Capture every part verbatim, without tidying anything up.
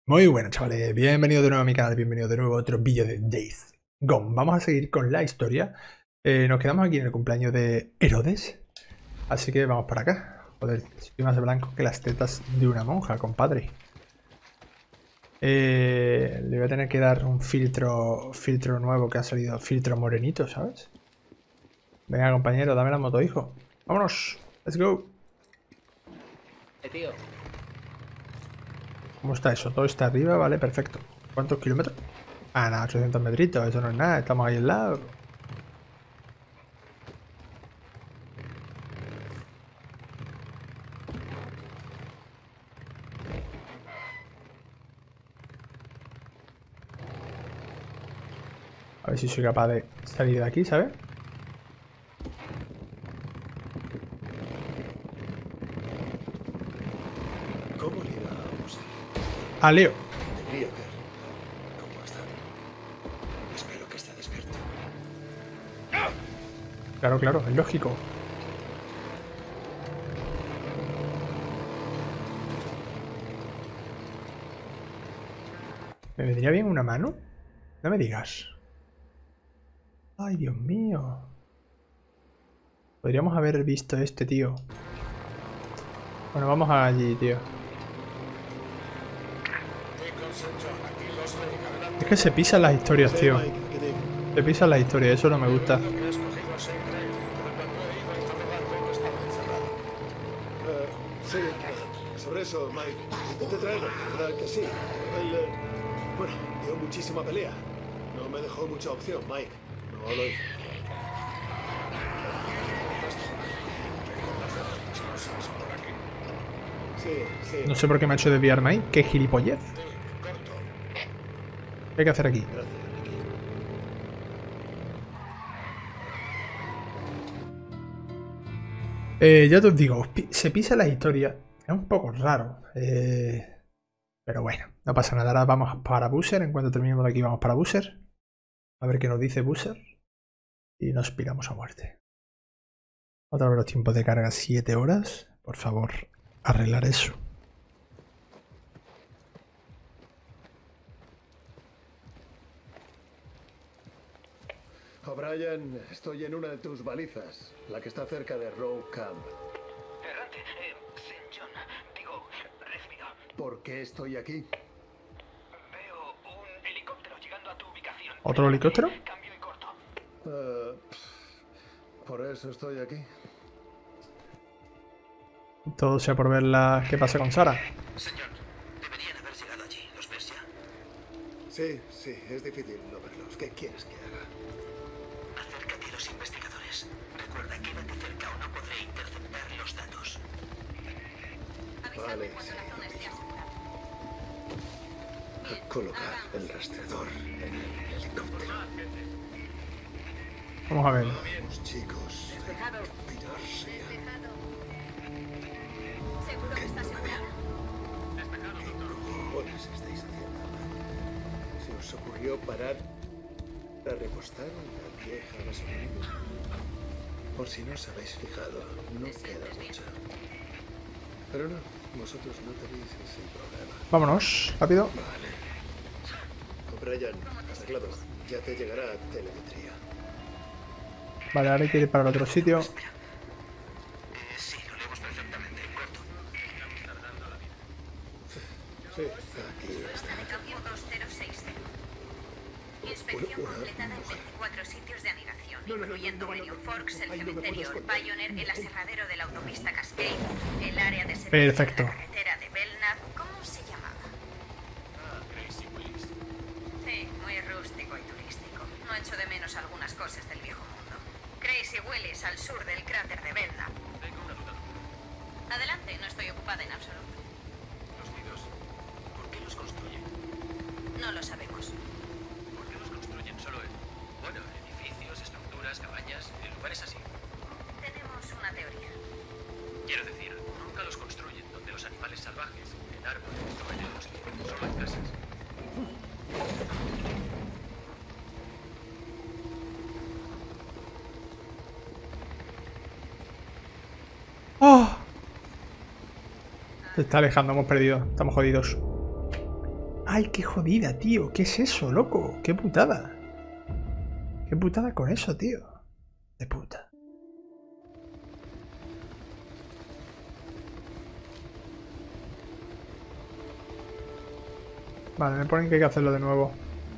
Muy buenas, chavales, bienvenidos de nuevo a mi canal, bienvenidos de nuevo a otro vídeo de Days Gone. Vamos a seguir con la historia. eh, Nos quedamos aquí en el cumpleaños de Herodes, así que vamos para acá. Joder, estoy más blanco que las tetas de una monja, compadre. eh, Le voy a tener que dar un filtro filtro nuevo que ha salido, filtro morenito, ¿sabes? Venga, compañero, dame la moto, hijo. Vámonos, let's go. Eh, tío. ¿Cómo está eso? Todo está arriba, vale, perfecto. ¿Cuántos kilómetros? Ah, nada, ochocientos metritos, eso no es nada, estamos ahí al lado. A ver si soy capaz de salir de aquí, ¿sabes? ¿Cómo le irá a José? ¡A Leo! Debería ver cómo está. Espero que esté despierto. Claro, claro, es lógico. ¿Me vendría bien una mano? No me digas. Ay, Dios mío. Podríamos haber visto este, tío. Bueno, vamos allí, tío. Es que se pisan las historias, tío. Mike, ¿qué digo? Se pisan las historias, eso no me gusta. Eh, sí, eh, sobre eso, Mike. Intenté traerlo, ¿verdad que sí? Él, eh, bueno, dio muchísima pelea. No me dejó mucha opción, Mike. No lo hice. Sí, sí. No sé por qué me ha hecho desviarme ahí. ¡Qué gilipollez! ¿Qué hay que hacer aquí? Gracias, Ricky. Eh, ya te os digo, pi- se pisa la historia. Es un poco raro. eh, Pero bueno, no pasa nada. Ahora vamos para Buzzer. En cuanto terminemos de aquí, vamos para Buzzer. A ver qué nos dice Buzzer. Y nos piramos a muerte. Otra vez los tiempos de carga, siete horas. Por favor, arreglar eso. O'Brien, estoy en una de tus balizas, la que está cerca de Row Camp. Errante. Eh, Saint John. Digo, recibido. ¿Por qué estoy aquí? Veo un helicóptero llegando a tu ubicación. ¿Otro helicóptero? Cambio y corto. Eh, pff, por eso estoy aquí. Todo sea por ver la... qué pasa con Sara. Señor, deberían haber llegado allí. ¿Los ves ya? Sí, sí, es difícil no verlos. ¿Qué quieres que haga? Acércate a los investigadores. Recuerda que de cerca o no podré interceptar los datos. Vale, sí, a colocar el rastreador en el helicóptero. Vamos a ver. Vamos, chicos. Pirarse ya. ¿Seguro que está asegurado? ¿Qué cojones estáis haciendo? ¿Se os ocurrió parar a repostar en la vieja gasolinera? Por si no os habéis fijado, no queda mucho. Pero no, vosotros no tenéis ese problema. Vámonos, rápido. Vale. O'Brien, arreglado. Ya te llegará telemetría. Vale, ahora hay que ir para el otro sitio. Eh, sí, lo leemos perfectamente. Corto. Sí, aquí está. Tokio dos cero seis cero. Inspección Una- una completada en mujer. veinticuatro sitios de anidación, No, no, no, incluyendo no, no, no, Medium no. Forks, el Ahí no me puedo cementerio esconder. Pioneer, el aserradero de la autopista Cascade, el área de servicio Perfecto. de la carretera de Belknap. ¿Cómo se llamaba? Sí, muy rústico y turístico. No echo de menos algunas cosas del viejo mundo. Crazy Willis, al sur del cráter de Belknap. Tengo una duda. Adelante, no estoy ocupada en absoluto. Los nidos, ¿por qué los construyen? No lo sabemos. ¿Por qué los construyen solo en, bueno, edificios, estructuras, cabañas, en lugares así? Tenemos una teoría. Quiero decir, nunca los construyen donde los animales salvajes, en árboles o en el bosque, solo en casas. ¡Oh! Se está alejando, hemos perdido. Estamos jodidos. ¡Ay, qué jodida, tío! ¿Qué es eso, loco? ¡Qué putada! ¡Qué putada con eso, tío! De puta. Vale, me ponen que hay que hacerlo de nuevo.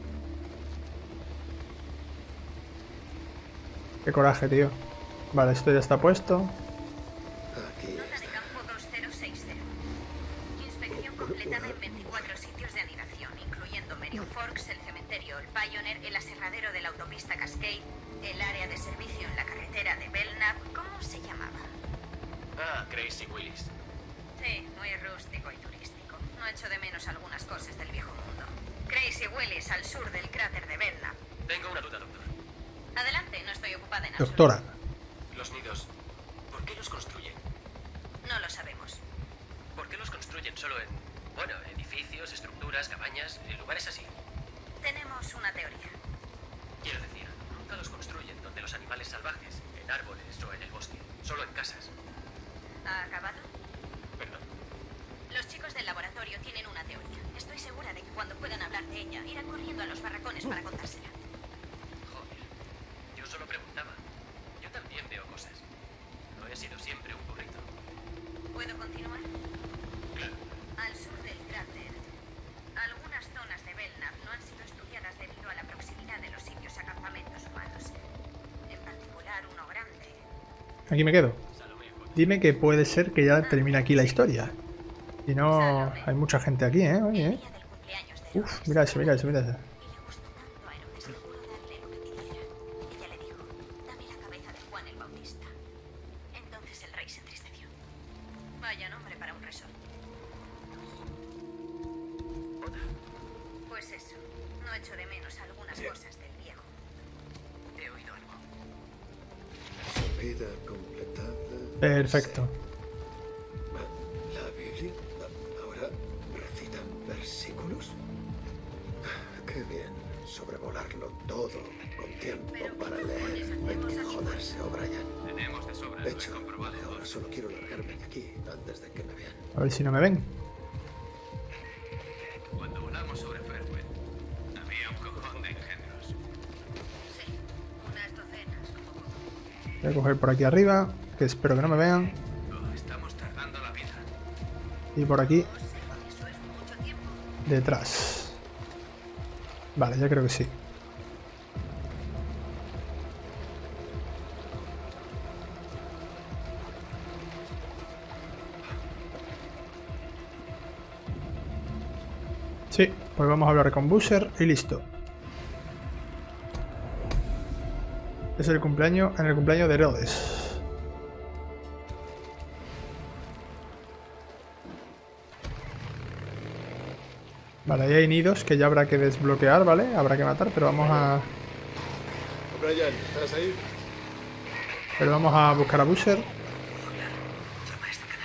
Qué coraje, tío. Vale, esto ya está puesto. Aquí Nota de está. campo dos cero seis cero. Inspección completada en veinticuatro sitios de anidación, incluyendo Merrill Forks, el cementerio El Pioneer, el aserradero de la autopista Cascade, el área de servicio en la carretera de Belknap. ¿Cómo se llamaba? Ah, Crazy Willis. Sí, muy rústico y turístico. No echo de menos algunas cosas del viejo mundo. Crazy Willis, al sur del cráter de Belknap. Tengo una duda, doctor. Adelante, no estoy ocupada en Doctora. absoluto. Los nidos, ¿por qué los construyen? No lo sabemos. ¿Por qué los construyen solo en, bueno, edificios, estructuras, cabañas, en lugares así? Tenemos una teoría. Quiero decir, nunca los construyen donde los animales salvajes, en árboles o en el bosque, solo en casas. ¿Ha acabado? Perdón. Los chicos del laboratorio tienen una teoría. Estoy segura de que cuando puedan hablar de ella, irán corriendo a los barracones para contársela. Joder. Yo solo preguntaba. Yo también veo cosas. No he sido siempre un burrito. ¿Puedo continuar? Claro. Al sur del cráter, algunas zonas de Belknap no han sido estudiadas debido a la proximidad de los sitios a campamentos humanos. En particular, uno grande. Aquí me quedo. Salomé, Dime que puede ser que ya termine aquí la historia. Si no, hay mucha gente aquí, ¿eh? Oye, ¿eh? Día del cumpleaños de Uf, Herodes. mira eso, mira eso, mira eso. Y le gustó tanto a Herodes que juró darle lo que pidiera. Ella le dijo, dame la cabeza de Juan el Bautista. Entonces el rey se entristeció. Vaya nombre para un resort. Pues eso, no echo de menos algunas cosas del viejo. he oído algo. Su vida completada. Perfecto. Sí. La Biblia. Ahora recitan versículos. Qué bien. Sobrevolarlo todo con tiempo para leer. No hay que joderse, O'Brien. Tenemos de sobra, De hecho, ahora solo quiero largarme de aquí antes de que me vean. A ver si no me ven. Cuando volamos sobre Fairway, había un cojón de engendros. Sí, unas docenas, como poco. Voy a coger por aquí arriba, que espero que no me vean. Oh, estamos tardando la vida. Y por aquí, Eso es mucho tiempo. detrás. Vale, ya creo que sí. Sí, pues vamos a hablar con Boozer y listo. Es el cumpleaños, en el cumpleaños de Herodes. Vale, ahí hay nidos que ya habrá que desbloquear, ¿vale? Habrá que matar, pero vamos a... O'Brien, ¿estás ahí? Pero vamos a buscar a Boozer. Llama a este canal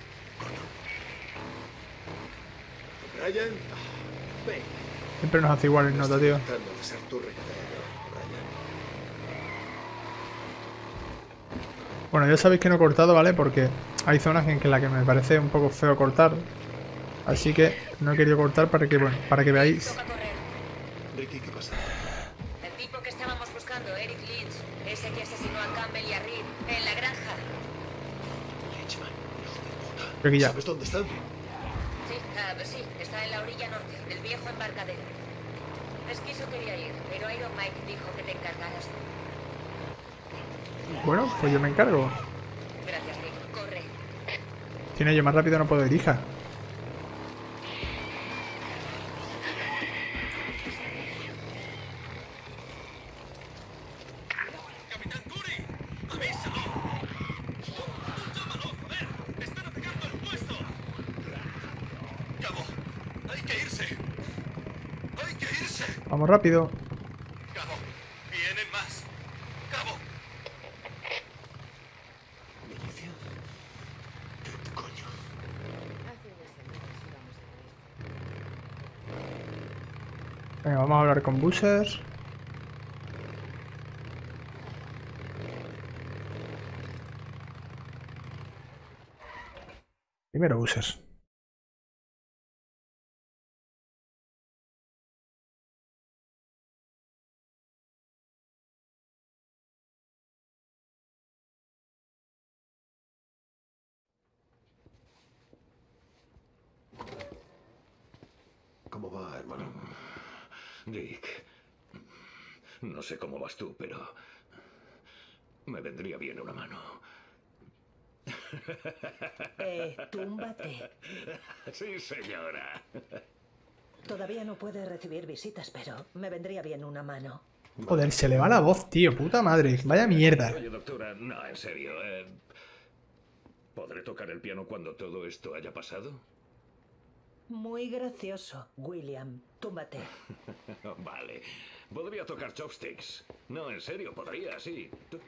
luego. O'Brien. Ven. Siempre nos hace igual el nota, tío. Tratando de ser tu recadero, O'Brien. Bueno, ya sabéis que no he cortado, ¿vale? Porque hay zonas en que la que me parece un poco feo cortar. Así que no he querido cortar para que, bueno, para que veáis. Toca correr. Ricky, ¿qué pasa? El tipo que estábamos buscando, Eric Lynch, ese que asesinó a Campbell y a Reed en la granja. Lynchman, hijo de puta. Aquí ya. ¿Sabes dónde están? Sí, ah, sí, está en la orilla norte, del viejo embarcadero. Esquizo quería ir, pero Iron Mike dijo que te encargaras tú. Bueno, pues yo me encargo. Gracias, Nick. Corre. Tiene yo más rápido no puedo ir, hija. ¡Capitán Curry! ¡Avísalo! ¡Llámalo, joder! ¡Están atacando el puesto! ¡Cabo! ¡Hay que irse! ¡Hay que irse! Vamos rápido. ¡Cabo! ¡Vienen más! ¡Cabo! Milicia. ¿Qué coño? Venga, vamos a hablar con Boozer. Primero Boozer. ¿Cómo va, hermano? Dick, no sé cómo vas tú, pero me vendría bien una mano. Eh, túmbate. Sí, señora. Todavía no puede recibir visitas, pero me vendría bien una mano. Joder, se le va la voz, tío. Puta madre. Vaya mierda. Oye, doctora, no, en serio. Eh, ¿Podré tocar el piano cuando todo esto haya pasado? Muy gracioso, William. Túmbate. Vale. Podría tocar chopsticks. No, en serio, podría, sí.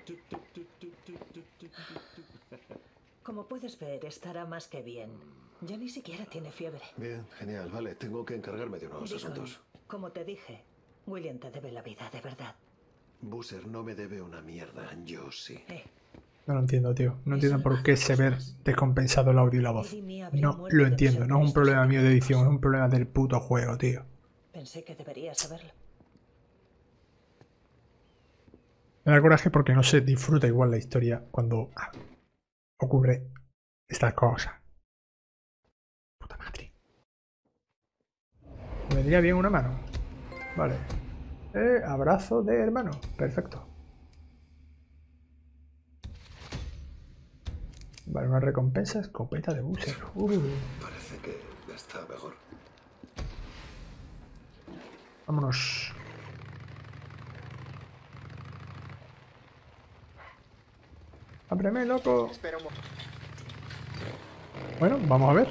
Como puedes ver, estará más que bien. Ya ni siquiera tiene fiebre. Bien, genial. Vale, tengo que encargarme de unos Deacon, asuntos. como te dije, William te debe la vida, de verdad. Boozer no me debe una mierda. Yo sí. Eh, No lo entiendo, tío. No entiendo por qué se ve descompensado el audio y la voz. No lo entiendo. No es un problema mío de edición. Es un problema del puto juego, tío. pensé que deberías saberlo. Me da coraje porque no se disfruta igual la historia cuando ah, ocurre estas cosas. Puta madre. Me vendría bien una mano. Vale. Eh, abrazo de hermano. Perfecto. Vale, una recompensa, escopeta de Boozer. Uh. Parece que está mejor. Vámonos. ¡Ábreme, loco! Espera un momento. Bueno, vamos a ver.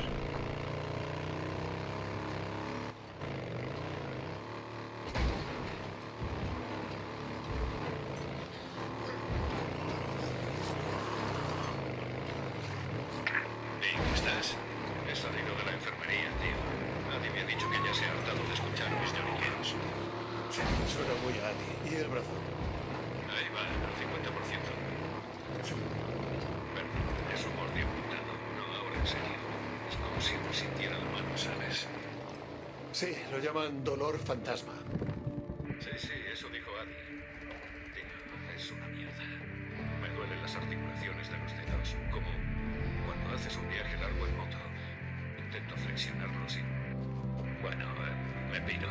Hey, ¿cómo estás? He salido de la enfermería, tío. Nadie me ha dicho que ya se ha hartado de escuchar mis lloriqueos. Suena muy a Annie. ¿Y el brazo? Ahí va, al cincuenta por ciento. Pero es un mordio apuntado. No, ahora en serio. Es como si me sintiera la mano, ¿sabes? Sí, lo llaman dolor fantasma. Sí, sí, eso dijo Adi. Tío, es una mierda. Me duelen las articulaciones de los dedos, como cuando haces un viaje largo en moto. Intento flexionarlos y... Bueno, eh, me piro.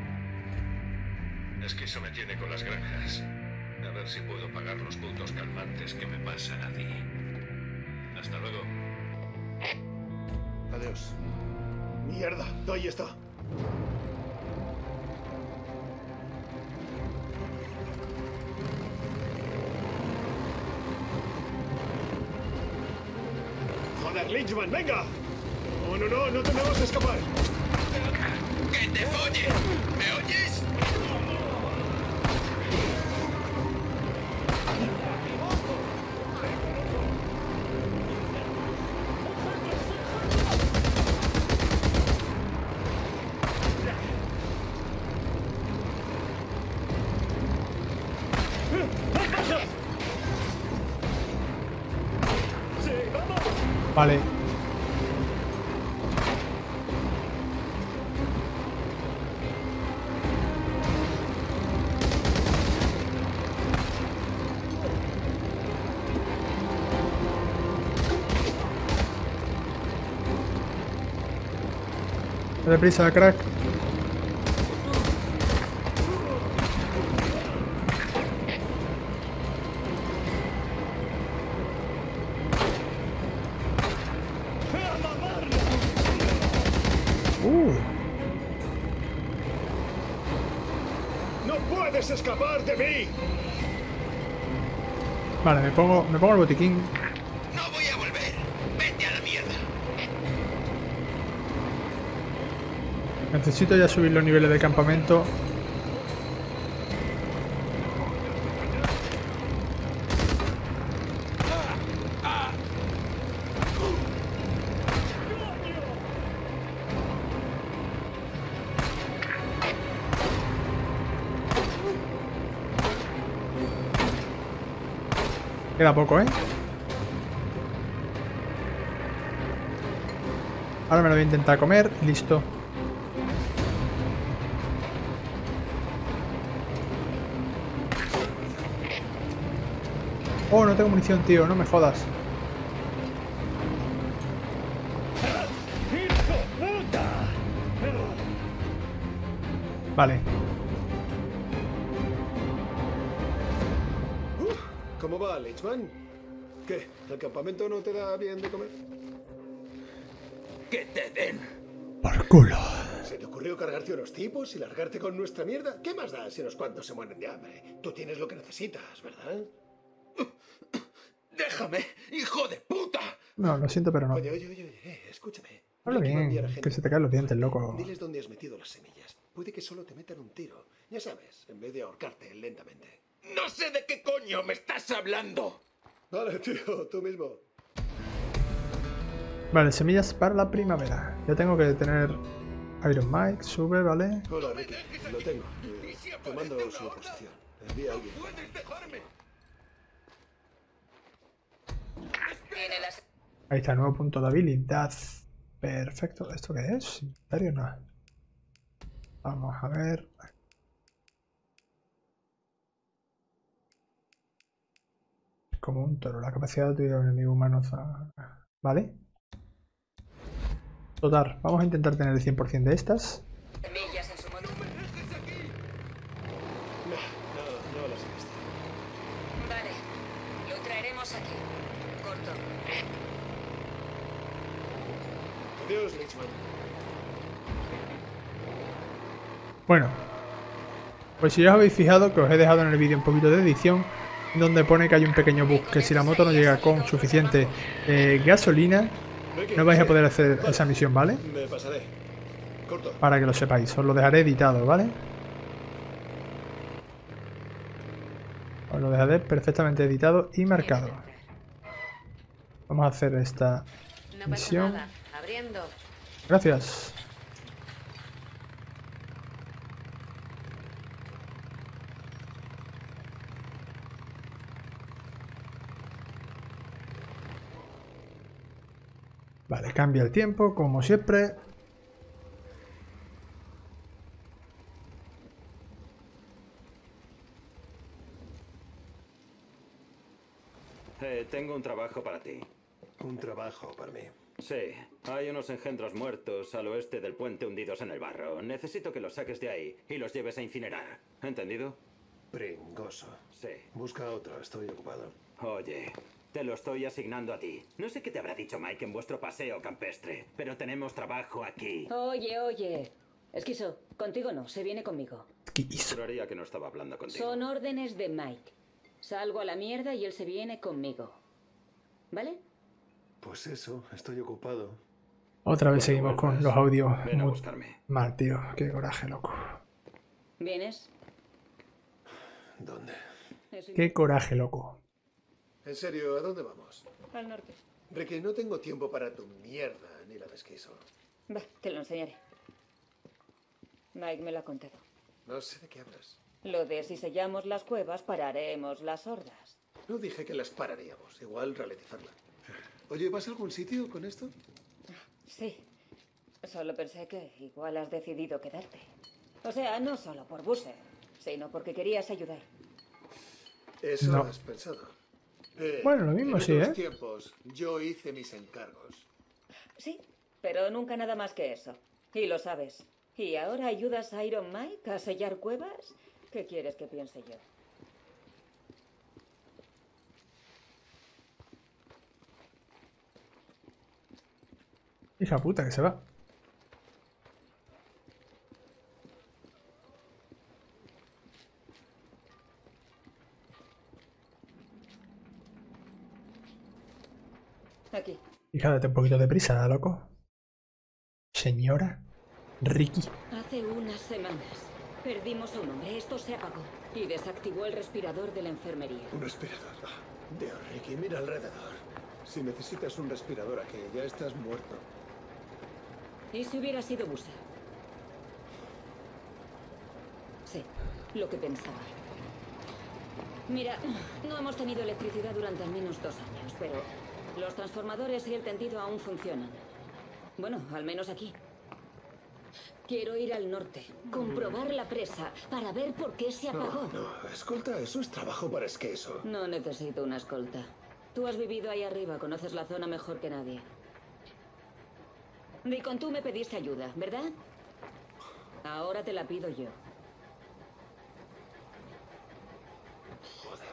Es que eso me tiene con las granjas. A ver si puedo pagar los puntos calmantes que me pasa Adi. Hasta luego. Adiós. Mierda, ahí está. Joder, Lynchman, venga. No, no, no, no tenemos que escapar. ¡Que te folle! ¿Me oyes? Vale. Dale prisa, crack. Uh, ¡No puedes escapar de mí! vale, me pongo, me pongo el botiquín. No voy a volver. Vete a la mierda. Necesito ya subir los niveles de campamento. Queda poco, ¿eh? Ahora me lo voy a intentar comer. Listo. Oh, no tengo munición, tío. No me jodas. Vale. Uh, ¿Cómo va, Lichman? ¿Qué? ¿El campamento no te da bien de comer? ¡Que te den! Por culo. ¿Se te ocurrió cargarte unos tipos y largarte con nuestra mierda? ¿Qué más da si unos cuantos se mueren de hambre? Tú tienes lo que necesitas, ¿verdad? ¡Déjame, hijo de puta! No, lo siento, pero no. Oye, oye, oye, oye, eh, escúchame. Habla Ricky va a enviar a bien, gente que se te caen los dientes, loco. Diles dónde has metido las semillas. Puede que solo te metan un tiro. Ya sabes, en vez de ahorcarte lentamente. ¡No sé de qué coño me estás hablando! Vale, tío, tú mismo. Vale, semillas para la primavera. Ya tengo que tener Iron Mike, sube, ¿vale? Hola, Ricky. Lo tengo. Eh, te mando su posición. Envía a alguien. ¡Puedes dejarme! Tiene las... Ahí está, nuevo punto de habilidad. Perfecto. ¿Esto qué es? ¿Inventario? No. Vamos a ver. Como un toro. La capacidad de tuviera un enemigo humano. ¿Vale? Total. Vamos a intentar tener el cien por cien de estas. Semillas en su moto. No, no, no las he visto. Vale, lo traeremos aquí. Corto. Adiós, Lichman. Bueno. Pues si ya os habéis fijado que os he dejado en el vídeo un poquito de edición, donde pone que hay un pequeño bug, que si la moto no llega con suficiente eh, gasolina, no vais a poder hacer esa misión, ¿vale? Me pasaré. Corto. Para que lo sepáis, os lo dejaré editado, ¿vale? Os lo dejaré perfectamente editado y marcado. Vamos a hacer esta No pasa misión. nada. Abriendo. Gracias. Vale, cambia el tiempo, como siempre. Eh, tengo un trabajo para ti. Un trabajo para mí. Sí, hay unos engendros muertos al oeste del puente hundidos en el barro. Necesito que los saques de ahí y los lleves a incinerar. ¿Entendido? Pringoso. Sí. Busca otro, estoy ocupado. Oye, te lo estoy asignando a ti. No sé qué te habrá dicho Mike en vuestro paseo campestre, pero tenemos trabajo aquí. Oye, oye. Esquizo, contigo no, se viene conmigo. Juraría que no estaba hablando contigo. Son órdenes de Mike. Salgo a la mierda y él se viene conmigo. ¿Vale? Pues eso, estoy ocupado. Otra vez Cuando seguimos con vuelvas, los audios. ven a Muy buscarme. mal, tío. Qué coraje, loco. ¿Vienes? ¿Dónde? Eso Qué coraje, loco. En serio, ¿a dónde vamos? Al norte. Ricky, no tengo tiempo para tu mierda ni la de Esquizo. Va, te lo enseñaré. Mike me lo ha contado. No sé de qué hablas. Lo de si sellamos las cuevas, pararemos las hordas. No dije que las pararíamos, igual ralentizarla. Oye, ¿vas a algún sitio con esto? Sí. Solo pensé que igual has decidido quedarte. O sea, no solo por Buse, sino porque querías ayudar. Eso No. has pensado. Eh, Bueno, lo mismo en sí, otros ¿eh? tiempos yo hice mis encargos. Sí, pero nunca nada más que eso. Y lo sabes. ¿Y ahora ayudas a Iron Mike a sellar cuevas? ¿Qué quieres que piense yo? Hija puta, que se va. Aquí. Hija, date un poquito de prisa, loco. Señora Ricky. Hace unas semanas perdimos a un hombre. Esto se apagó y desactivó el respirador de la enfermería. Un respirador. Ah, Dios, Ricky, mira alrededor. Si necesitas un respirador aquí, ya estás muerto. ¿Y si hubiera sido Buse? Sí, lo que pensaba. Mira, no hemos tenido electricidad durante al menos dos años, pero los transformadores y el tendido aún funcionan. Bueno, al menos aquí. Quiero ir al norte, comprobar la presa, para ver por qué se apagó. No, no, escolta, eso es trabajo para Esquizo. No necesito una escolta. Tú has vivido ahí arriba, conoces la zona mejor que nadie. Deacon, tú me pediste ayuda, ¿verdad? Ahora te la pido yo. Joder.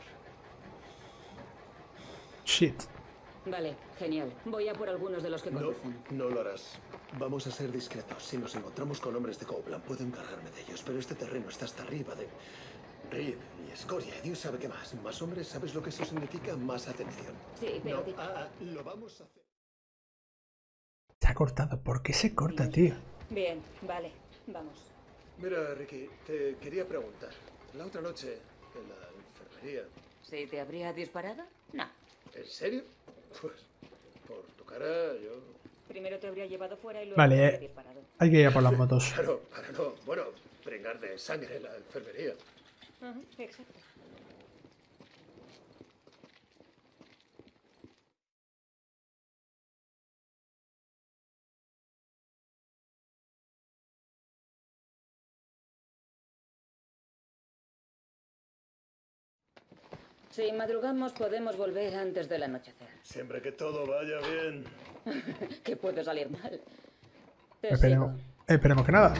Shit. Vale, genial. Voy a por algunos de los que No, conducen. no lo harás. Vamos a ser discretos. Si nos encontramos con hombres de Copeland, puedo encargarme de ellos, pero este terreno está hasta arriba de Rip y escoria. Dios sabe qué más. Más hombres, ¿sabes lo que eso significa? Más atención. Sí, pero... No, di- ah, ah, lo vamos a hacer. Se ha cortado. ¿Por qué se corta, tío? Bien, vale. Vamos. Mira, Ricky, te quería preguntar. La otra noche, en la enfermería... ¿Sí te habría disparado? No. ¿En serio? Pues, por tu cara, yo... Primero te habría llevado fuera y luego Vale, te habría eh. disparado. Hay que ir a por las motos. Claro, para no, bueno, pringar de sangre en la enfermería. Ajá, exacto. Si madrugamos podemos volver antes del anochecer. Siempre que todo vaya bien. Que puede salir mal. Te Esperemos, sigo. esperemos que nada.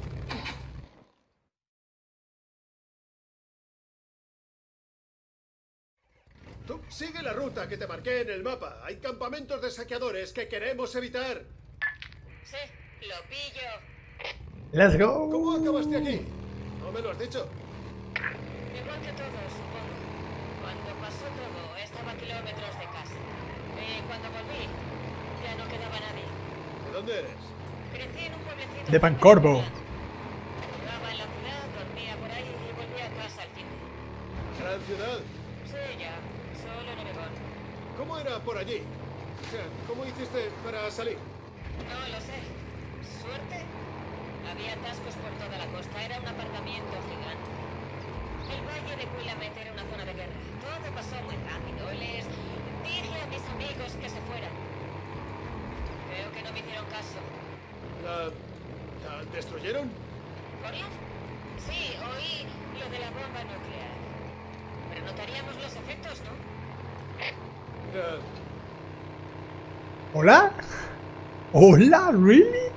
Tú sigue la ruta que te marqué en el mapa. Hay campamentos de saqueadores que queremos evitar. Sí, lo pillo. Let's go. ¿Cómo acabaste aquí? ¿No me lo has dicho? Igual que todos, supongo. Cuando pasó todo, estaba a kilómetros de casa. Y cuando volví, ya no quedaba nadie. ¿De dónde eres? Crecí en un pueblecito... De Pancorbo. Jugaba en la ciudad, dormía por ahí y volvía a casa al fin. ¿Gran ciudad? Sí, ya. Solo en Oregón. ¿Cómo era por allí? O sea, ¿cómo hiciste para salir? No lo sé. ¿Suerte? Había atascos por toda la costa. Era un aparcamiento gigante. El valle de Willamette era una zona de guerra. Todo pasó muy rápido. Les dije a mis amigos que se fueran. Creo que no me hicieron caso. ¿La, la destruyeron? ¿Portland? Sí, oí lo de la bomba nuclear. Pero notaríamos los efectos, ¿no? Ya, ¿Hola? ¿Hola? ¿Really?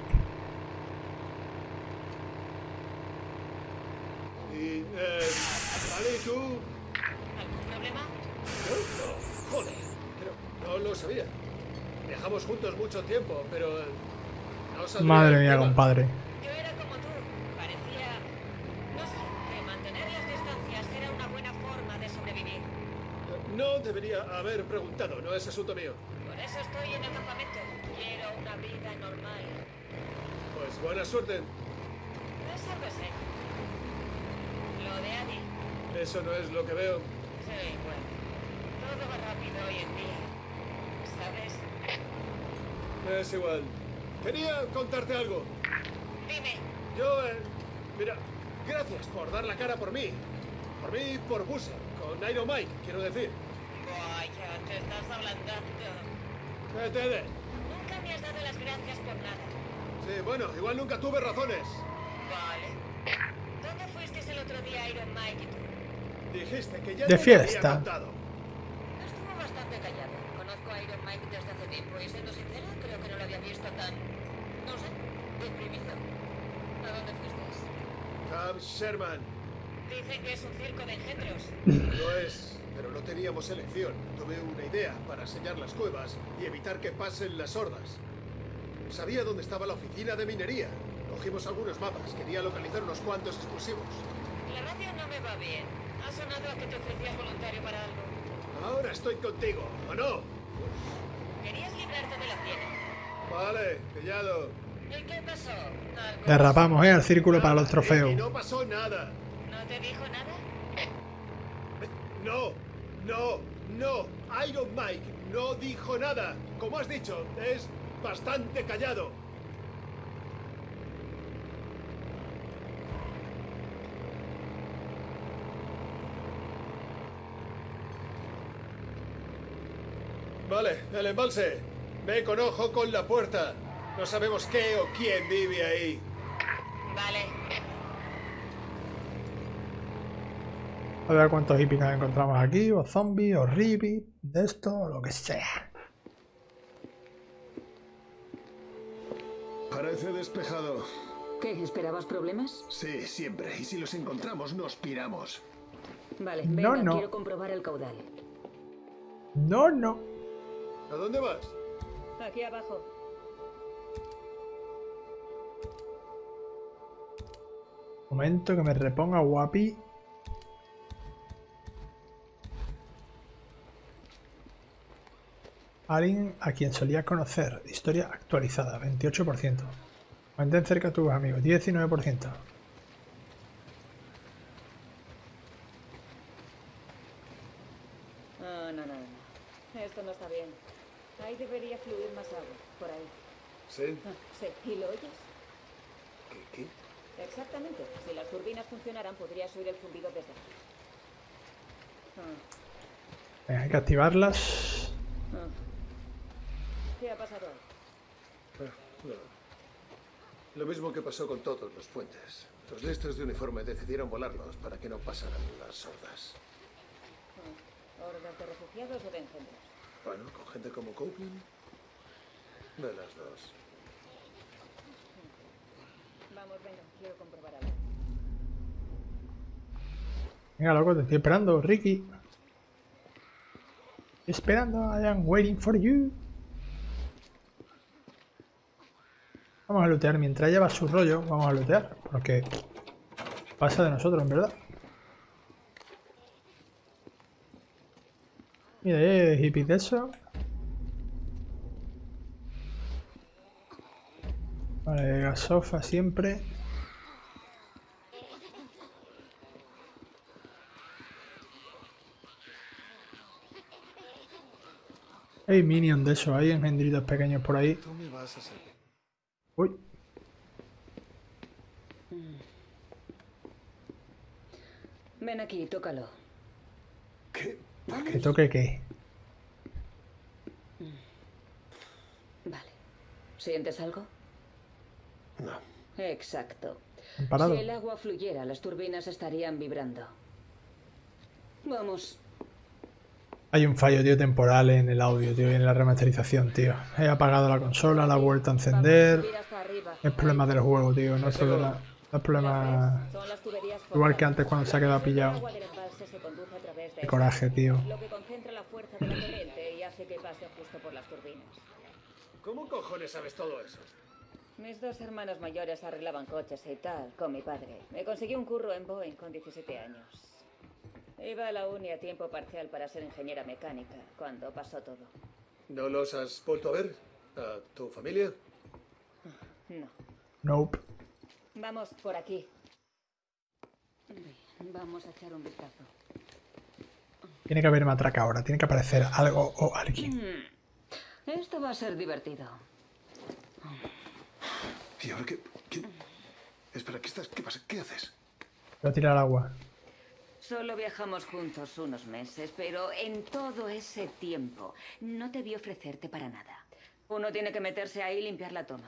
y, eh, vale, ¿y tú? ¿Algún problema? No, no, joder, pero no lo sabía. Viajamos juntos mucho tiempo, pero eh, no sabía Madre el mía, tema. compadre. Yo era como tú. Parecía... No sé, que mantener las distancias era una buena forma de sobrevivir. No debería haber preguntado, no es asunto mío. Por eso estoy en el campamento. Quiero una vida normal. Pues buena suerte. Es algo serio. Lo de Adi. Eso no es lo que veo. Sí, bueno. Todo va rápido hoy en día. ¿Sabes? Es igual. Quería contarte algo. Dime. Yo, eh, mira, gracias por dar la cara por mí. Por mí y por Busser, con Iron Mike, quiero decir. Vaya, te estás ablandando. Eh, Tede. Nunca me has dado las gracias por nada. Sí, bueno, igual nunca tuve razones. Vale. ¿Dónde fuisteis el otro día, Iron Mike y tú? Dijiste que ya De te lo fiesta. había contado. Estuvo bastante callado. Conozco a Iron Mike desde hace tiempo y siendo sincera, creo que no lo había visto tan... no sé, deprimido. ¿A dónde fuisteis? Camp Sherman. Dicen que es un circo de engendros. Lo es, pero no teníamos elección. Tuve una idea para sellar las cuevas y evitar que pasen las hordas. Sabía dónde estaba la oficina de minería. Cogimos algunos mapas. Quería localizar unos cuantos explosivos. La radio no me va bien. Ha sonado a que te ofrecías voluntario para algo. Ahora estoy contigo, ¿o no? Querías librarte de la piedra. Vale, pillado. ¿Y qué pasó? ¿Algo Derrapamos, eh, al círculo para los Nada, trofeos. Ricky, no pasó nada. ¿No te dijo nada? No, no, no. Iron Mike no dijo nada. Como has dicho, es bastante callado. Vale, el embalse. Ve con ojo con la puerta. No sabemos qué o quién vive ahí. Vale. A ver cuántos hippies nos encontramos aquí, o zombies, o rippies, de esto, o lo que sea. Parece despejado. ¿Qué? ¿Esperabas problemas? Sí, siempre. Y si los encontramos, nos piramos. Vale, No, venga, no. quiero comprobar el caudal. No, no. ¿A dónde vas? Aquí abajo. Momento que me reponga guapi. Alguien a quien solía conocer. Historia actualizada, veintiocho por ciento. Mantén cerca a tus amigos, diecinueve por ciento. Ah, no, no, no. Esto no está bien. Ahí debería fluir más agua, por ahí. ¿Sí? Ah, sí. ¿Y lo oyes? ¿Qué? ¿Qué? Exactamente. Si las turbinas funcionaran, podrías oír el zumbido desde aquí. Ah, Venga, hay que activarlas. ah. ¿Qué ha pasado ahí? Ah, no. Lo mismo que pasó con todos los puentes. Los listos de uniforme decidieron volarlos para que no pasaran las sordas. Ah, ¿hordas de refugiados o de incendios? Bueno, con gente como Copeland. De las dos. Vamos, venga, quiero comprobar algo. Venga, loco, te estoy esperando, Ricky. Esperando, I am waiting for you. Vamos a lootear, mientras lleva su rollo, vamos a lootear, porque pasa de nosotros, en verdad. Mira, eh, hippie de eso. Vale, gasofa siempre. Hay minion de eso, hay engendritos pequeños por ahí. Tú me vas a servir. Uy, Ven aquí, tócalo. ¿Qué? que toque qué. Vale. ¿Sientes algo? No. Exacto. Han parado. Si el agua fluyera, las turbinas estarían vibrando. Vamos. Hay un fallo, tío, temporal en el audio, tío, y en la remasterización, tío. He apagado la consola, la he vuelto a encender. Vamos a subir hasta arriba. Es problema del juego, tío, no es problema. No es problema. Son las tuberías Igual que forzadas. antes cuando se ha quedado El pillado. agua del embalse se conduce a través de Qué ese coraje, tío. lo que concentra la fuerza de la corriente y hace que pase justo por las turbinas. ¿Cómo cojones sabes todo eso? Mis dos hermanos mayores arreglaban coches y tal con mi padre. Me conseguí un curro en Boeing con diecisiete años. Iba a la uni a tiempo parcial para ser ingeniera mecánica cuando pasó todo. ¿No los has vuelto a ver? ¿A tu familia? No. Nope. Vamos por aquí. Bien, vamos a echar un vistazo. Tiene que haber matraca ahora, tiene que aparecer algo o alguien. Hmm. Esto va a ser divertido. ¿Y ahora qué? ¿Qué? Espera, ¿qué estás? ¿Qué pasa? ¿Qué haces? Voy a tirar al agua. Solo viajamos juntos unos meses, pero en todo ese tiempo no te vi ofrecerte para nada. Uno tiene que meterse ahí y limpiar la toma.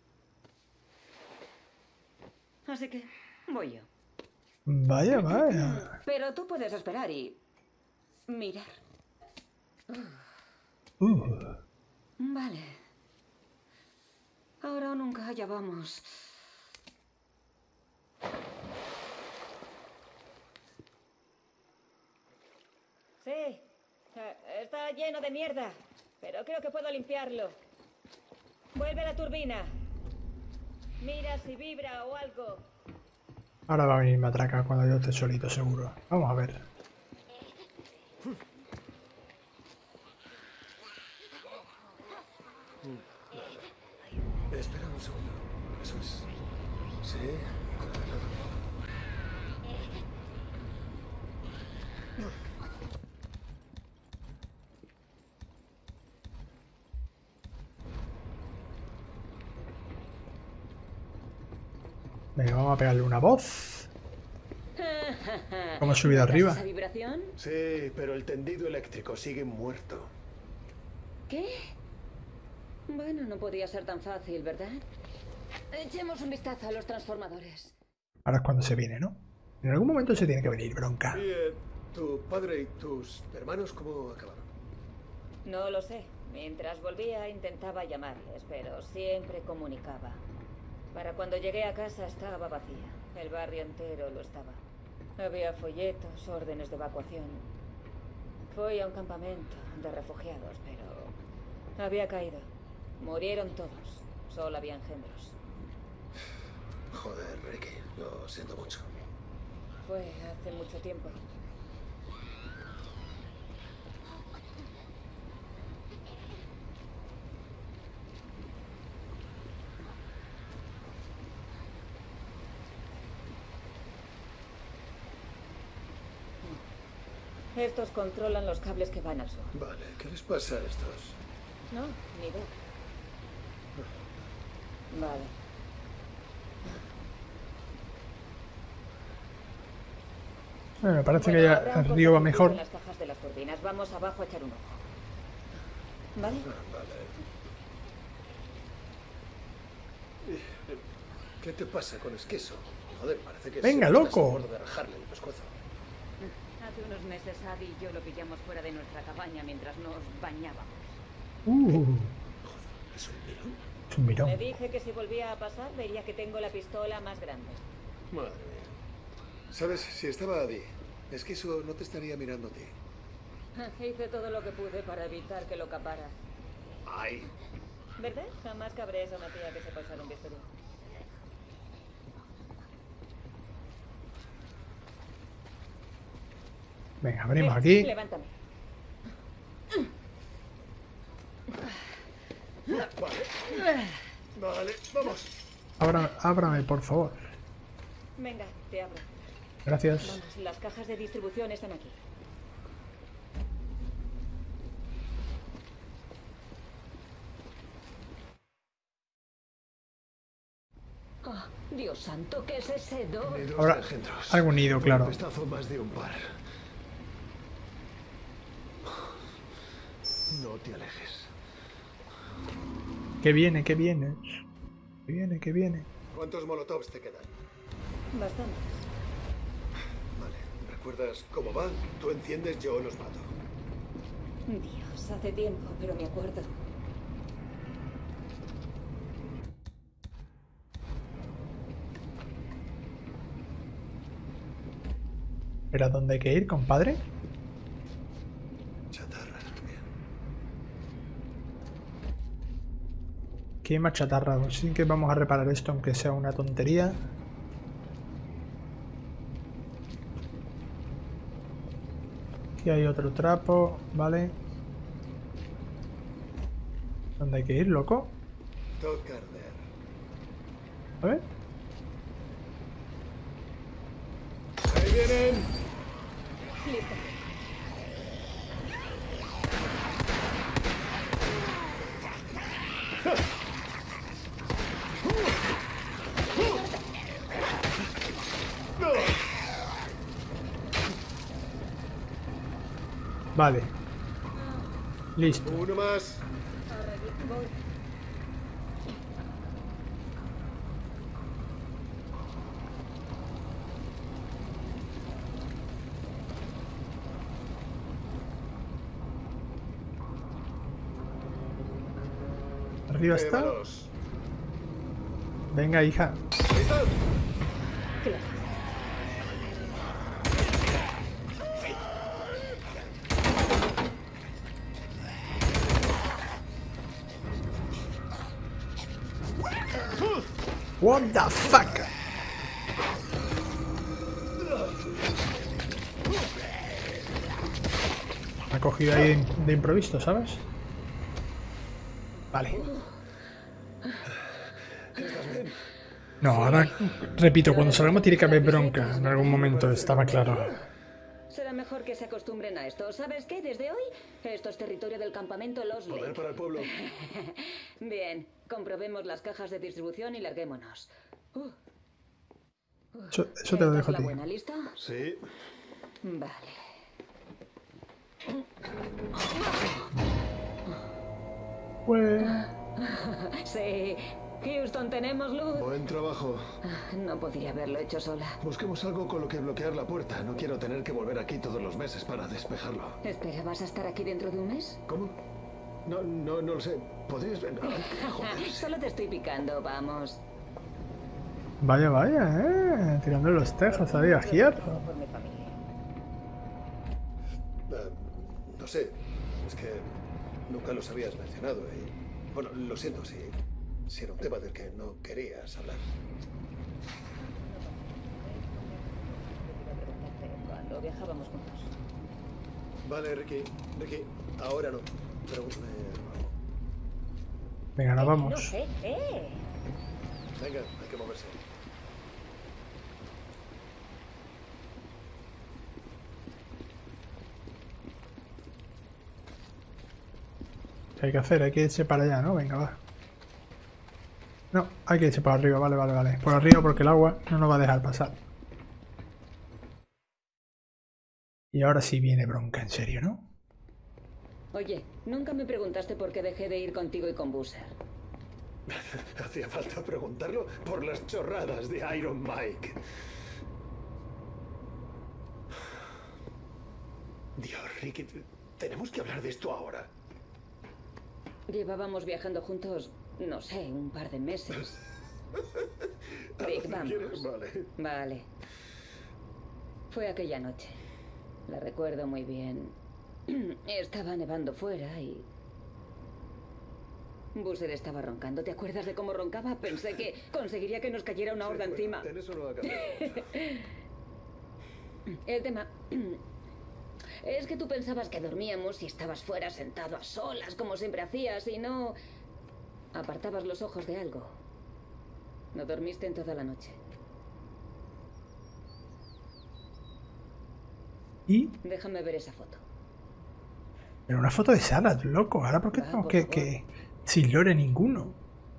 Así que voy yo. Vaya, vaya. Pero tú puedes esperar y mirar. Uh. Vale. Ahora o nunca, allá vamos. Sí, eh, está lleno de mierda, pero creo que puedo limpiarlo. Vuelve a la turbina. Mira si vibra o algo. Ahora va a venir matraca cuando yo esté solito, seguro. Vamos a ver. Espera un segundo. Eso es. Sí. Venga, vamos a pegarle una voz. ¿Cómo ha subido arriba? ¿Esa vibración? Sí, pero el tendido eléctrico sigue muerto. ¿Qué? Bueno, no podía ser tan fácil, ¿verdad? Echemos un vistazo a los transformadores. Ahora es cuando se viene, ¿no? En algún momento se tiene que venir, bronca. ¿Y eh, tu padre y tus hermanos cómo acabaron? No lo sé. Mientras volvía intentaba llamarles, pero siempre comunicaba. Para cuando llegué a casa estaba vacía. El barrio entero lo estaba. Había folletos, órdenes de evacuación. Fui a un campamento de refugiados, pero había caído. Murieron todos. Solo había engendros. Joder, Ricky, lo siento mucho. Fue hace mucho tiempo. Estos controlan los cables que van al sur. Vale, ¿qué les pasa a estos? No, ni idea. Vale. Bueno, me parece Bueno, que ya habrá un el río va cortocircuito mejor. en las cajas de las turbinas. Vamos abajo a echar un ojo. ¿Vale? Ah, vale. ¿Qué te pasa con esqueso? Joder, parece que Venga, siempre estás loco. a borde de rajarle el pescuezo. Hace unos meses Adi y yo lo pillamos fuera de nuestra cabaña mientras nos bañábamos. Uh, ¿Es un mirón? es un mirón. Le dije que si volvía a pasar vería que tengo la pistola más grande. Madre mía. ¿Sabes? Si estaba Adi, esqueso no te estaría mirando a ti. Hice todo lo que pude para evitar que lo capara. Ay. ¿Verdad? Jamás cabré a una tía que sepa usar un bisturí. Venga, abrimos Ven, aquí. Levántame. Vale. Vale, vamos. Ábrame, ábrame, por favor. Venga, te abro. Gracias. Vamos, las cajas de distribución están aquí. Oh, Dios santo, ¿qué es ese hedor? Nidos Ahora, de engendros. algún nido, claro. Un pestazo más de un par. No te alejes. ¿Qué viene? ¿Qué viene? ¿Qué viene? ¿Qué viene? ¿Cuántos molotovs te quedan? Bastantes. Vale, ¿recuerdas cómo va? Tú enciendes, yo los mato. Dios, hace tiempo, pero me acuerdo. ¿Pero a dónde hay que ir, compadre? Chatarra. Bien. ¿Qué hay más chatarra? Pues sí que vamos a reparar esto, aunque sea una tontería. Aquí hay otro trapo, vale. ¿Dónde hay que ir, loco? Toca arder. A ver. ¡Ahí vienen! Listo. Vale. Listo. Uno más. Ahora voy. Arriba está. Llévalos. Venga, hija. ¿Listos? Claro. What the fuck? Me ha cogido ahí de improviso, ¿sabes? Vale. No, ahora repito, cuando salgamos tiene que haber bronca. En algún momento estaba claro. Será mejor que se acostumbren a esto. ¿Sabes qué? Desde hoy, esto es territorio del campamento Los Poder Lake. para el pueblo. Bien, comprobemos las cajas de distribución y larguémonos. Uh, Eso, eso te lo ¿esta dejo es a la ti. buena, ¿listo? Sí. Vale. Pues... Sí. Houston, ¿tenemos luz? Buen trabajo. No podría haberlo hecho sola. Busquemos algo con lo que bloquear la puerta. No quiero tener que volver aquí todos los meses para despejarlo. Espera, ¿vas a estar aquí dentro de un mes? ¿Cómo? No, no, no lo sé. ¿Podrías ver? Ah, joder. Solo te estoy picando, vamos. Vaya, vaya, eh. Tirando los tejos ahí a Hierro. Por mi familia. Eh, no sé, es que nunca los habías mencionado y... Bueno, lo siento si, si era un tema del que no querías hablar. Cuando viajábamos juntos. Vale, Ricky, Ricky, ahora no. Pregúntame algo. Venga, nos No vamos. sé, eh. Venga, hay que moverse. ¿Qué hay que hacer? Hay que irse para allá, ¿no? Venga, va. No, hay que irse para arriba, vale, vale, vale. Por arriba porque el agua no nos va a dejar pasar. Y ahora sí viene bronca, en serio, ¿no? Oye, nunca me preguntaste por qué dejé de ir contigo y con Boozer. Hacía falta preguntarlo por las chorradas de Iron Mike. Dios, Ricky, tenemos que hablar de esto ahora. Llevábamos viajando juntos, no sé, un par de meses. ¿A Rick, dónde quieres? vamos. Vale. Vale. Fue aquella noche. La recuerdo muy bien. Estaba nevando fuera y... Boozer estaba roncando. ¿Te acuerdas de cómo roncaba? Pensé que conseguiría que nos cayera una horda Sí, encima. bueno, en eso no ha cambiado. El tema... Es que tú pensabas que dormíamos y estabas fuera sentado a solas, como siempre hacías, y no... Apartabas los ojos de algo. No dormiste en toda la noche. Y... Déjame ver esa foto. Pero una foto de Sarah, loco. Ahora, ¿por qué Va, tenemos por que, favor. que... Sin lore ninguno?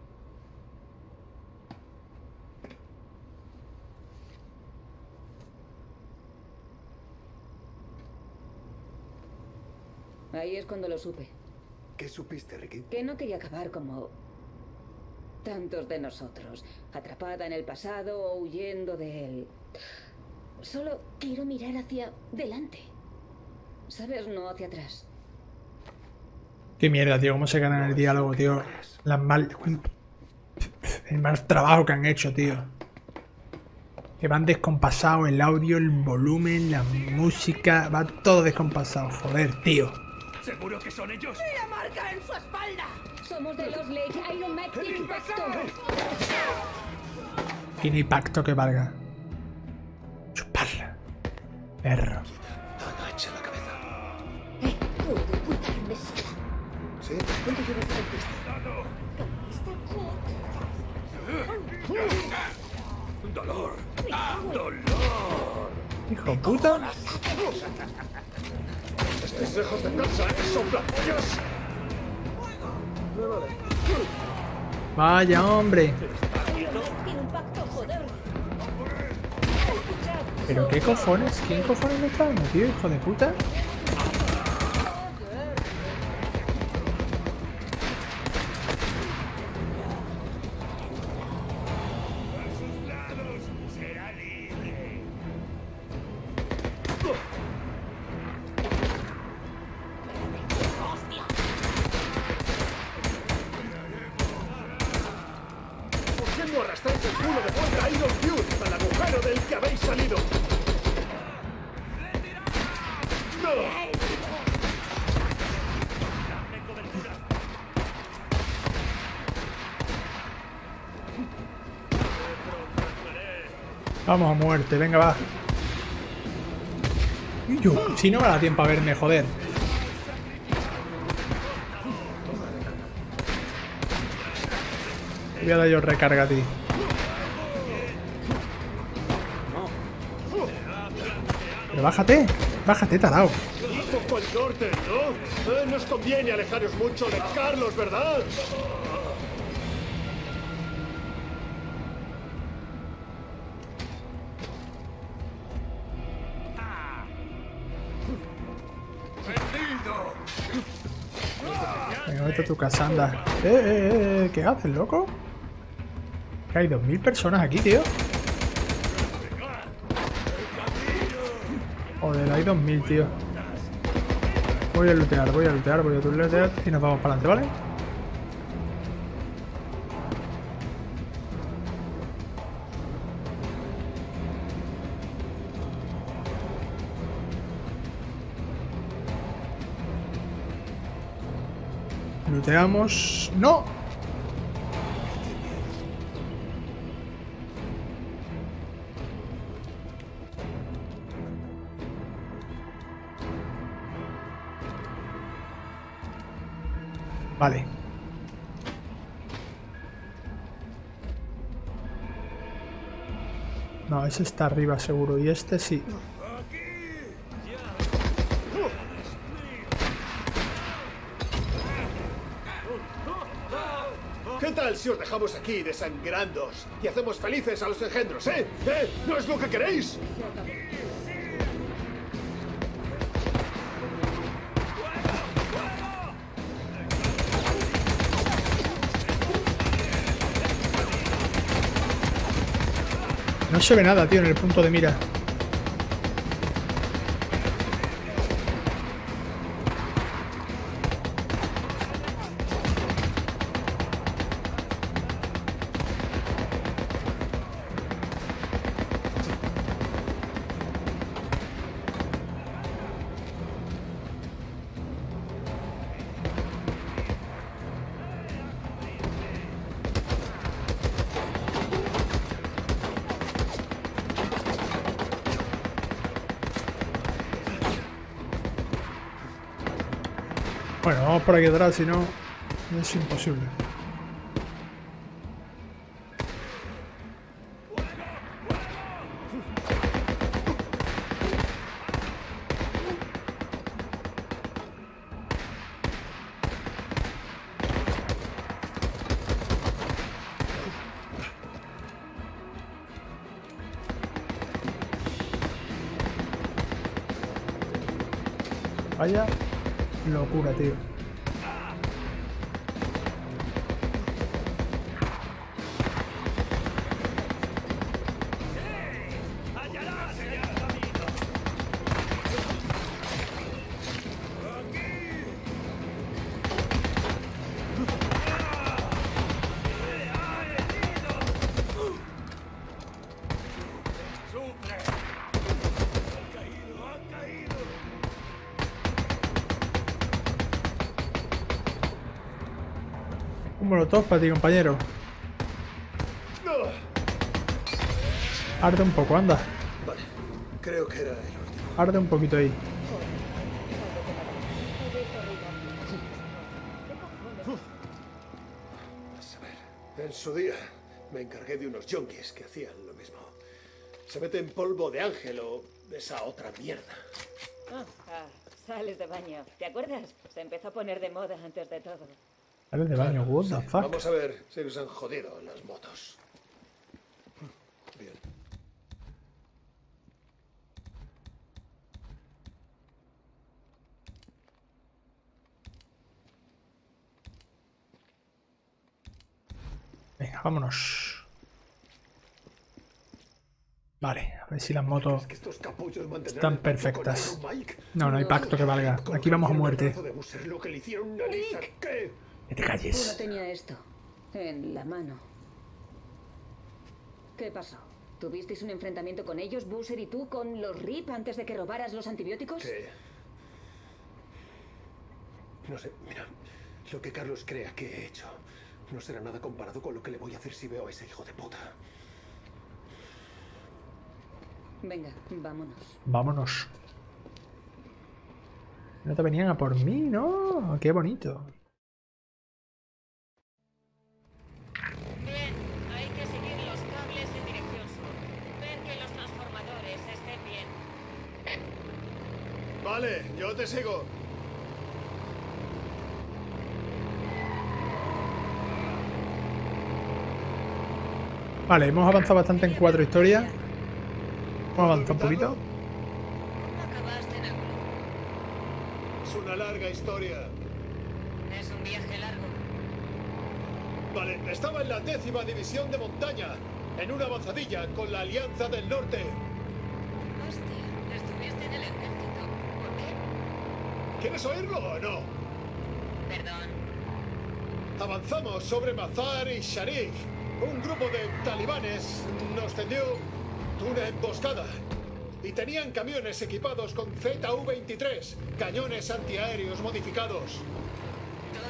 Ahí es cuando lo supe. ¿Qué supiste, Ricky? Que no quería acabar como... tantos de nosotros. Atrapada en el pasado o huyendo de él. Solo quiero mirar hacia delante. ¿Sabes? No hacia atrás. Qué mierda, tío. Cómo se gana el diálogo, tío. Las mal... El mal trabajo que han hecho, tío. Que van descompasados el audio, el volumen, la música. Va todo descompasado. Joder, tío. ¿Seguro que son ellos? ¡La marca en su espalda! Somos de los Lake. Iron Mike tiene impacto. Tiene pacto que valga. Chuparla. Perro. Agacha la cabeza. ¡Eh! ¡Tú de puta imbécil! ¿Sí? ¿Cuánto llevas de pista? ¡Dolor! ¡Dolor! Hijo puta. Estáis lejos de casa, ¿eh? ¡Soplapollas! No, vale. Vaya, hombre. Tiene impacto, joder. ¿Pero qué cojones? ¿Quién cojones me está dando, tío? Hijo de puta. ¿Por qué no arrastráis el culo de vuelta a Iron Dude, al agujero del que habéis salido? ¡No! Vamos a muerte, venga, va. Y yo, si no me da tiempo a verme, joder. Voy a dar yo recarga a ti. Pero bájate, bájate, tarao. Un poco el norte, ¿no? Eh, no os conviene alejaros mucho de Carlos, ¿verdad? Venga, vete a tu casa, anda. Eh, eh, eh, ¿qué haces, loco? Que hay dos mil personas aquí, tío. Joder, hay dos mil, tío. Voy a lootear, voy a lootear, voy a lootear y nos vamos para adelante, ¿vale? Looteamos. ¡No! Vale. No, ese está arriba seguro. Y este sí. ¿Qué tal si os dejamos aquí desangrándoos y hacemos felices a los engendros, eh? ¿Eh? ¿No es lo que queréis? No se ve nada, tío, en el punto de mira. Bueno, vamos por aquí atrás, si no es imposible. Vaya locura, tío. Un molotov para ti, compañero. Arde un poco, anda. Vale, creo que era el último. Arde un poquito ahí. Vas a ver. En su día me encargué de unos yonkis que hacían lo mismo. Se meten polvo de ángel o de esa otra mierda. Ah, ah, sales de baño. ¿Te acuerdas? Se empezó a poner de moda antes de todo. Sales de baño, what the fuck. Vamos a ver si nos han jodido las motos. Bien. Venga, vámonos. Vale, a ver si las motos están perfectas. No, no hay pacto que valga. Aquí vamos a muerte. Que te calles. Uno tenía esto en la mano. ¿Qué pasó? ¿Tuvisteis un enfrentamiento con ellos, Boozer y tú, con los R I P antes de que robaras los antibióticos? ¿Qué? No sé, mira, lo que Carlos crea que he hecho no será nada comparado con lo que le voy a hacer si veo a ese hijo de puta. Venga, vámonos. Vámonos. No te venían a por mí, ¿no? Qué bonito. Bien, hay que seguir los cables en dirección sur. Ver que los transformadores estén bien. Vale, yo te sigo. Vale, hemos avanzado bastante en cuatro historias. Vamos a avanzar un poquito. ¿Cómo acabaste en el club? Es una larga historia. Es un viaje largo. Vale, estaba en la décima división de montaña, en una avanzadilla con la Alianza del Norte. Hostia, estuviste en el ejército. ¿Por qué? ¿Quieres oírlo o no? Perdón. Avanzamos sobre Mazar y Sharif. Un grupo de talibanes nos tendió una emboscada y tenían camiones equipados con Z U veintitrés, cañones antiaéreos modificados.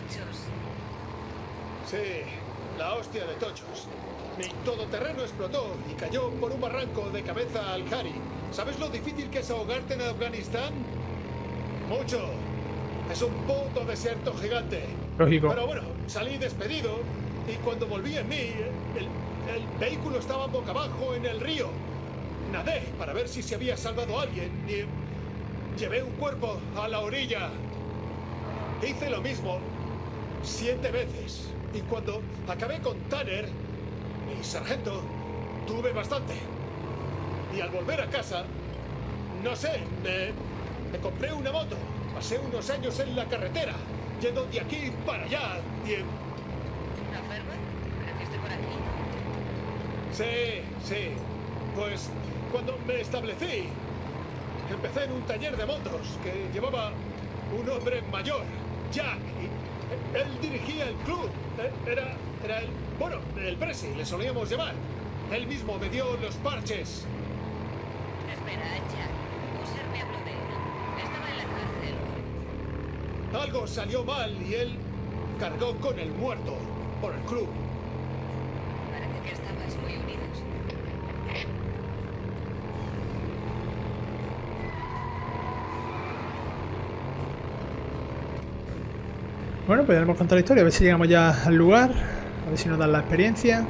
tochos. Sí, la hostia de tochos. Mi todoterreno explotó y cayó por un barranco de cabeza al Hari. ¿Sabes lo difícil que es ahogarte en Afganistán? Mucho. Es un puto desierto gigante. Lógico. Pero bueno, salí despedido y cuando volví en mí, el, el vehículo estaba boca abajo en el río. Nadé para ver si se había salvado alguien y llevé un cuerpo a la orilla. Hice lo mismo siete veces. Y cuando acabé con Tanner, mi sargento, tuve bastante. Y al volver a casa, no sé, me, me compré una moto. Pasé unos años en la carretera, yendo de aquí para allá. Y... ¿Una ferma? ¿Creciste por aquí? Sí, sí. Pues cuando me establecí, empecé en un taller de motos que llevaba un hombre mayor, Jack. Y él dirigía el club. Era, era el, bueno, el presi, le solíamos llamar. Él mismo me dio los parches. Espera, Jack. Boozer me habló de él. Estaba en la cárcel. Algo salió mal y él cargó con el muerto por el club. Parece que estabais muy unidos. Bueno, pues ya hemos contado la historia, a ver si llegamos ya al lugar, a ver si nos dan la experiencia.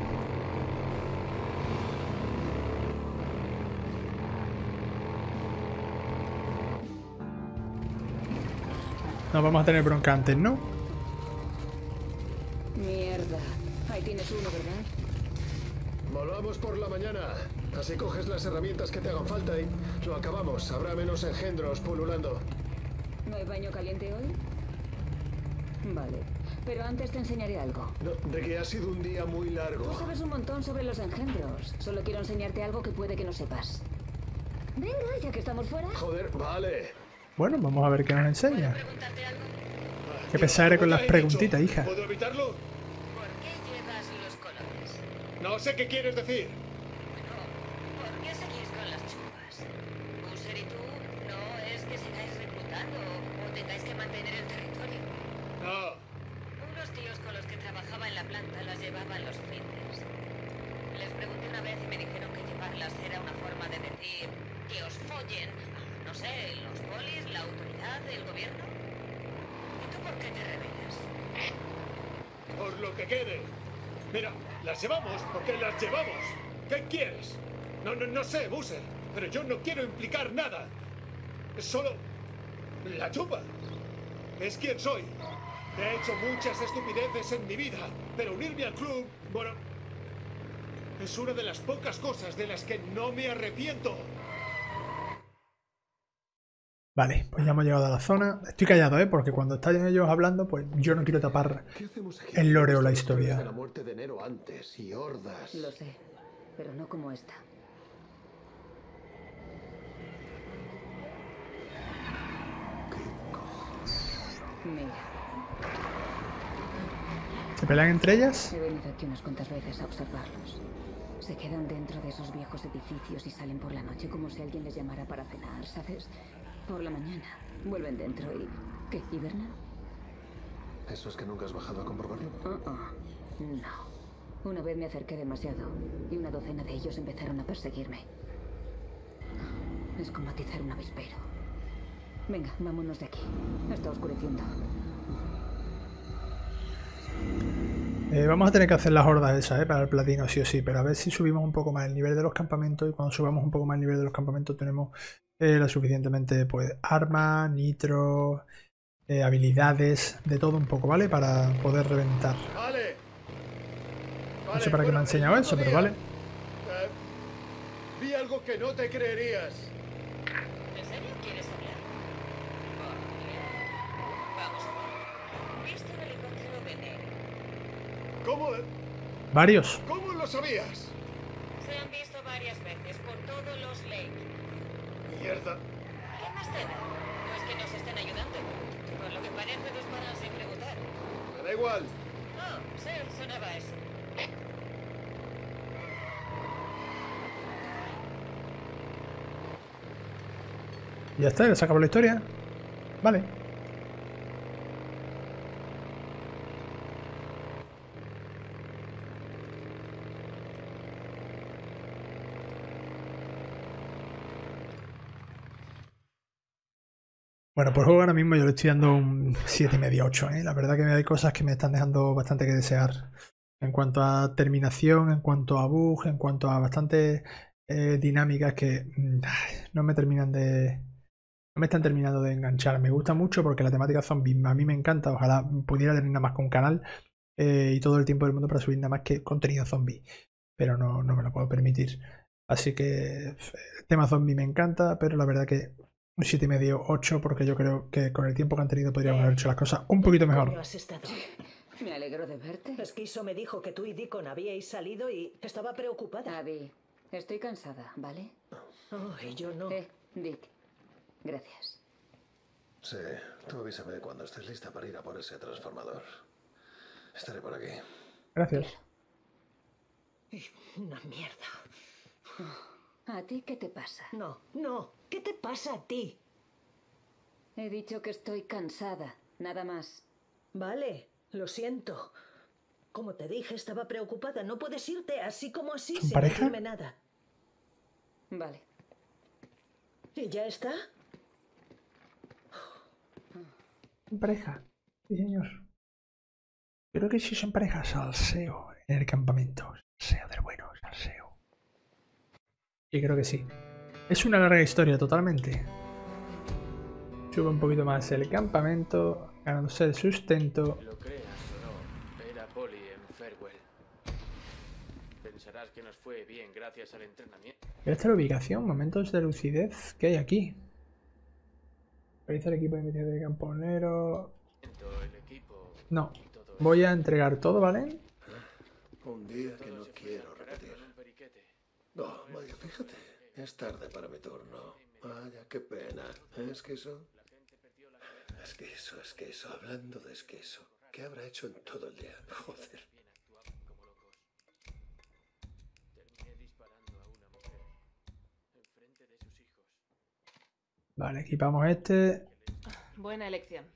Nos vamos a tener bronca antes, ¿no? Mierda. Ahí tienes uno, ¿verdad? Volvamos por la mañana. Así coges las herramientas que te hagan falta y lo acabamos. Habrá menos engendros pululando. ¿No hay baño caliente hoy? Vale. Pero antes te enseñaré algo. No, de que ha sido un día muy largo. Tú sabes un montón sobre los engendros. Solo quiero enseñarte algo que puede que no sepas. Venga, ya que estamos fuera. Joder, vale. Bueno, vamos a ver qué nos enseña. ¿Preguntarte algo? Qué pesar con las Ya he preguntitas, dicho, hija. ¿Puedo evitarlo? ¿Por qué llevas los colores? No sé qué quieres decir. Bueno, ¿por qué seguís con las chupas? Boozer y tú no es que sigáis reclutando o tengáis que mantener el territorio. No. Unos tíos con los que trabajaba en la planta las llevaban los fines. Les pregunté una vez y me dijeron que llevarlas era una forma de decir que os follen, no sé, los polis, la autoridad, el gobierno. ¿Y tú por qué te rebelas? Por lo que quede. Mira, las llevamos porque las llevamos. ¿Qué quieres? No, no, no sé, Boozer, pero yo no quiero implicar nada. Es solo la chupa. Es quien soy. He hecho muchas estupideces en mi vida, pero unirme al club, bueno, es una de las pocas cosas de las que no me arrepiento. Vale, pues ya hemos llegado a la zona. Estoy callado, ¿eh? Porque cuando están ellos hablando, pues yo no quiero tapar el lore o la historia. La muerte de Nero antes y hordas. Lo sé, pero no como esta. Mira. ¿Se pelean entre ellas? He venido aquí unas cuantas veces a observarlos. Se quedan dentro de esos viejos edificios y salen por la noche como si alguien les llamara para cenar, ¿sabes? Por la mañana. Vuelven dentro y... ¿qué? ¿Hibernan? ¿Eso es que nunca has bajado a comprobarlo? Uh-uh. No. Una vez me acerqué demasiado y una docena de ellos empezaron a perseguirme. Es como atizar un avispero. Venga, vámonos de aquí. Está oscureciendo. Eh, vamos a tener que hacer las hordas esas, ¿eh? Para el platino, sí o sí. Pero a ver si subimos un poco más el nivel de los campamentos. Y cuando subamos un poco más el nivel de los campamentos tenemos eh, lo suficientemente, pues, armas, nitro, eh, habilidades, de todo un poco, ¿vale? Para poder reventar. Vale. No sé para qué me ha enseñado eso, pero vale. Eh, vi algo que no te creerías. ¿En serio quieres hablar? Vamos a ver. ¿Viste un helicóptero de Nero? ¿Cómo? Varios. ¿Cómo lo sabías? Se han visto varias veces por todos los Lake. Mierda. ¿Qué más te da? No es que nos estén ayudando. Por lo que parece disparan sin preguntar. Me da igual. Oh, sí, sonaba eso. Ya está, ya se acabó la historia. Vale. Bueno, por juego ahora mismo yo le estoy dando un siete y medio, ocho, ¿eh? La verdad que hay cosas que me están dejando bastante que desear. En cuanto a terminación, en cuanto a bug, en cuanto a bastantes eh, dinámicas que mm, no me terminan de... No me están terminando de enganchar. Me gusta mucho porque la temática zombie a mí me encanta. Ojalá pudiera tener nada más con un canal eh, y todo el tiempo del mundo para subir nada más que contenido zombie. Pero no, no me lo puedo permitir. Así que el tema zombie me encanta, pero la verdad que un siete y medio, ocho, porque yo creo que con el tiempo que han tenido podríamos haber hecho las cosas un poquito mejor. ¿Cómo has estado? Me alegro de verte. Esquizo me dijo que tú y Deacon habíais salido y estaba preocupada. Abby, estoy cansada, ¿vale? Oh, y yo no. Eh, Dick. Gracias. Sí, tú avísame cuando estés lista para ir a por ese transformador. Estaré por aquí. Gracias. Una mierda. ¿A ti qué te pasa? No, no. ¿Qué te pasa a ti? He dicho que estoy cansada, nada más. Vale, lo siento. Como te dije, estaba preocupada. No puedes irte así como así ¿Son sin pareja? decirme nada. Vale. ¿Y ya está? ¿Son pareja? Sí, señor. Creo que sí son parejas. Salseo en el campamento. Salseo del bueno, salseo. Y creo que sí. Es una larga historia, totalmente. Sube un poquito más el campamento, ganándose el sustento. Lo creas o no, era Polly en Farewell. Pensarás que nos fue bien gracias al entrenamiento. Esta es la ubicación, momentos de lucidez. ¿Qué hay aquí? Realiza el equipo de investigación de camponero. El equipo No. y todo Voy eso. a entregar todo, ¿vale? Un día que no Todos se quiero fueron repetir. con un periquete. No, vaya, fíjate. Es tarde para mi turno. Vaya, qué pena. ¿Es que eso? Es que eso, es que eso. Hablando de esquizo. ¿Qué habrá hecho en todo el día? Joder. Terminé disparando a una mujer enfrente de sus hijos. Vale, equipamos este. Buena elección.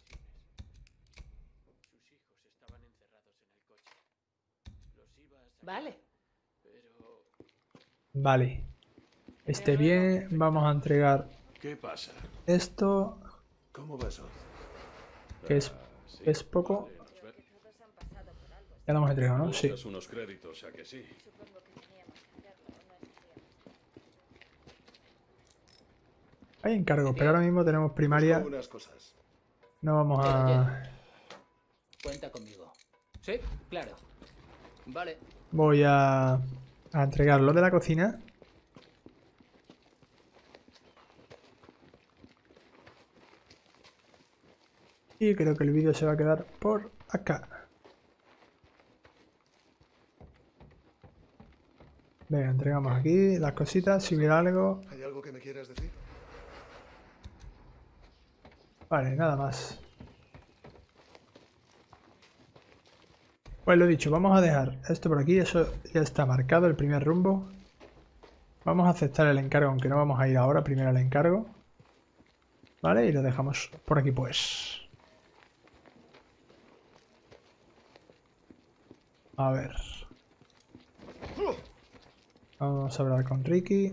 Sus hijos estaban encerrados en el coche. Los iba a sacar, Vale. pero Vale. Esté bien, vamos a entregar ¿Qué pasa? esto, ¿Cómo vas, Oz? que es, Sí, es poco. vale, nos ve- Ya lo hemos entregado, ¿no? Sí. Buscas unos créditos, ¿a que sí? Hay encargos, pero ahora mismo tenemos primaria. Busco unas cosas. No vamos a... Cuenta conmigo. Sí, claro. Vale. Voy a, a entregar lo de la cocina. Y creo que el vídeo se va a quedar por acá. Venga, entregamos aquí las cositas, si hubiera algo. ¿Hay algo que me quieras decir? Vale, nada más. Pues lo dicho, vamos a dejar esto por aquí, eso ya está marcado, el primer rumbo. Vamos a aceptar el encargo, aunque no vamos a ir ahora, primero al encargo. Vale, y lo dejamos por aquí pues. A ver. Vamos a hablar con Ricky.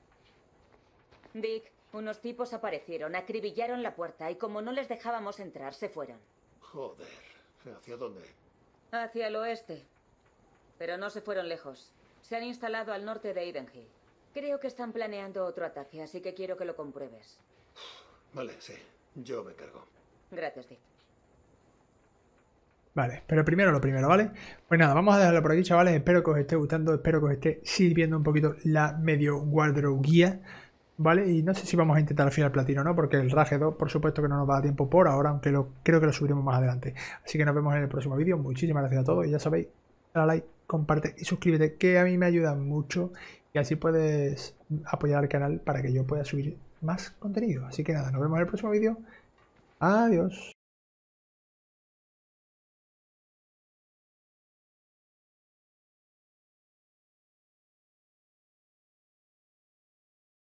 Dick, unos tipos aparecieron, acribillaron la puerta y como no les dejábamos entrar, se fueron. Joder. ¿Hacia dónde? Hacia el oeste. Pero no se fueron lejos. Se han instalado al norte de Idenhill. Creo que están planeando otro ataque, así que quiero que lo compruebes. Vale, sí. Yo me encargo. Gracias, Dick. Vale, pero primero lo primero, ¿vale? Pues nada, vamos a dejarlo por aquí, chavales. Espero que os esté gustando, espero que os esté sirviendo un poquito la medio wardrobe guía, ¿vale? Y no sé si vamos a intentar al final platino o no, porque el Rage dos, por supuesto que no nos va a dar tiempo por ahora, aunque lo, creo que lo subiremos más adelante. Así que nos vemos en el próximo vídeo. Muchísimas gracias a todos y ya sabéis, dale like, comparte y suscríbete, que a mí me ayuda mucho y así puedes apoyar al canal para que yo pueda subir más contenido. Así que nada, nos vemos en el próximo vídeo. Adiós.